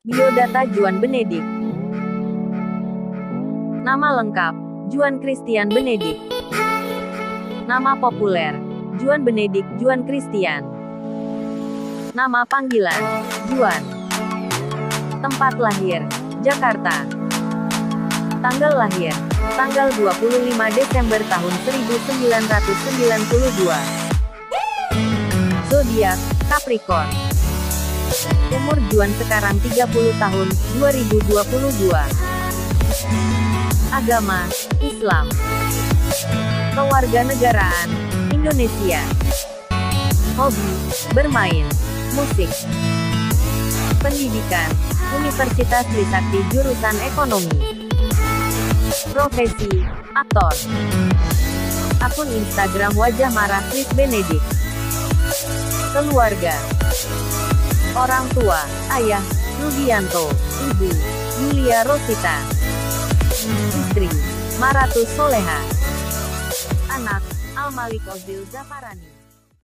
Biodata Juan Benedik. Nama lengkap, Juan Christian Benedik. Nama populer, Juan Benedik Juan Christian. Nama panggilan, Juan. Tempat lahir, Jakarta. Tanggal lahir, tanggal 25 Desember tahun 1992. Zodiak, Capricorn. Umur Juan sekarang 30 tahun, 2022. Agama, Islam. Kewarganegaraan, Indonesia. Hobi, bermain musik. Pendidikan, Universitas Trisakti jurusan Ekonomi. Profesi, aktor. Akun Instagram wajah marah Chris Benedik. Keluarga. Orang tua, ayah, Rudianto, ibu, Yulia Rosita. Istri, Maratus Soleha. Anak, Al-Malik Ozil Zafarani.